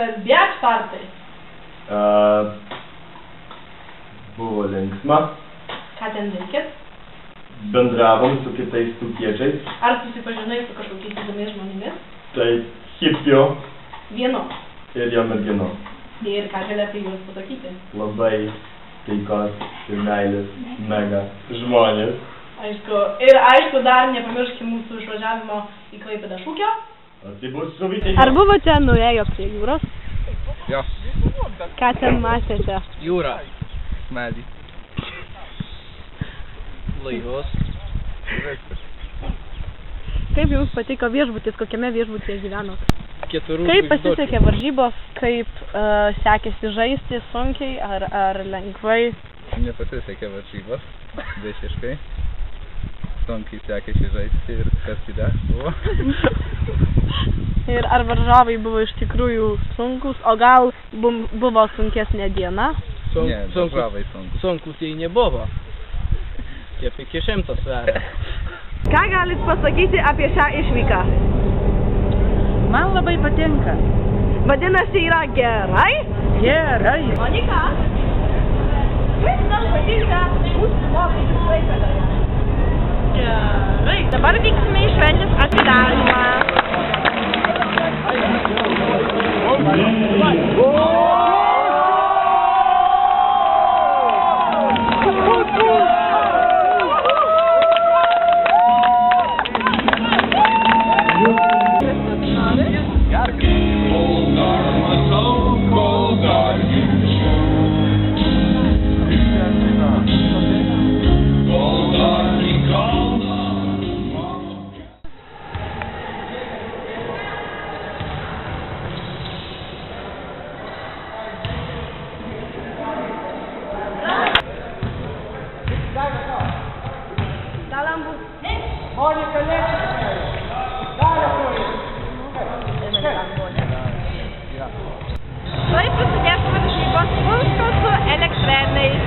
kalbėt, Spartai? Buvo linksma. Ką ten veikėt? Bendravom su kitais tautiečiais. Ar susipažinai su kažkokiais įdomiais žmonėmis? Tai hipiu Vienu. ir jo merginu. Ir ką gali apie juos pasakyti? Labai taikos ir meilės mega žmonės. Aišku. Ir aišku, dar nepamirškim mūsų išvažiavimo į Klaipėdą šūkio. Ar buvote nuėjo prie jūros? Jo. Ką ten matėte? Jūra. Medį. Laivus. Kaip jums patiko viešbutis, kokiame viešbutyje gyvenot? Keturų Kaip pasisekė varžybos, kaip sekėsi žaisti, sunkiai ar lengvai? Nepasisekė varžybos, visiškai. Sunkiai sekėsi žaisti ir kas įdės buvo. Ir ar varžovai buvo iš tikrųjų sunkus, o gal buvo sunkesnė diena? Ne, varžovai sunkus. Sunkus jai nebuvo. Jie apie 100 sveria. Ką galit pasakyti apie šią išvyką? Man labai patinka. Vadinasi, yra gerai? Gerai. Monika? Kaip tau patinka mūsų mokytis Klaipėdoje? Gerai. Dabar vyksime į šventės atidarymą. Tuoj prasidės varžybos Punsko su Elektrėnais.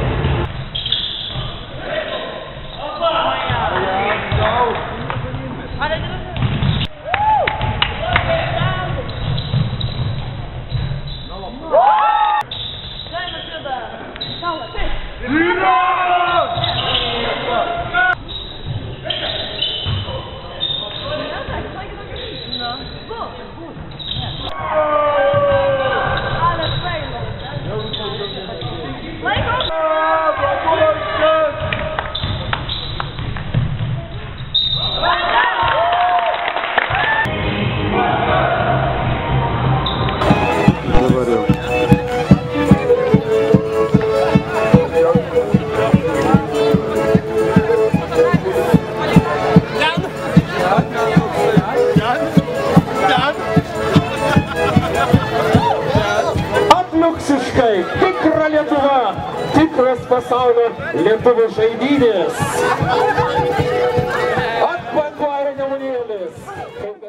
Tikra Lietuva, tikras pasaulio lietuvių žaidynės. Atbango Nemunėlis.